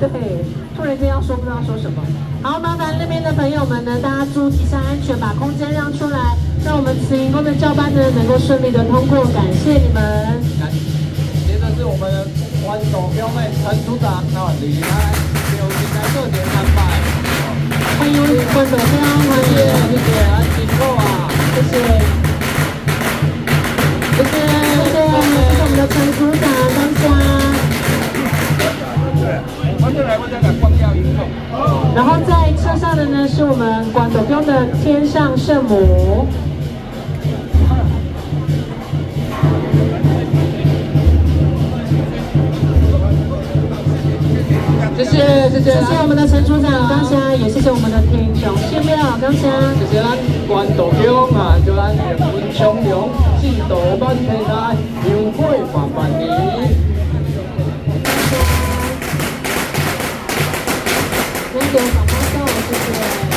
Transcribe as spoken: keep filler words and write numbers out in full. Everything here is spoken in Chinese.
对，突然间要说不知道说什么。好，麻烦那边的朋友们呢，大家注意一下安全，把空间让出来，让我们慈云宫的教班呢能够顺利的通过，感谢你们。 接着是我们的关总表妹陈组长，那离开有请来热点安排。 欢迎关总，非常欢迎， 谢谢，安请坐啊， 谢谢，谢谢，谢谢，谢谢我们的陈组长当家。然后在车上的呢是我们广斗宫的天上圣母。 谢谢谢谢， 谢谢我们的陈组长刚才，也谢谢我们的天雄谢庙刚才。 谢谢咱关斗宫啊，就咱人文昌隆，四道万天来，香火万万年。 那个宝宝叫我谢谢。